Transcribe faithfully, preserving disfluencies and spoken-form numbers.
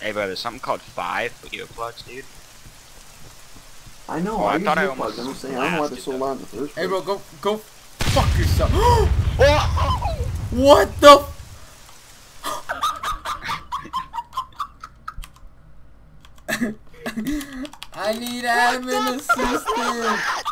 Hey, bro, there's something called five earplugs, dude. I know. Oh, I, I use thought I earplugs. almost I'm saying I don't know why they're so blasted loud in the first place. Hey, bro, go go fuck yourself. Oh! What the? I need admin assistance.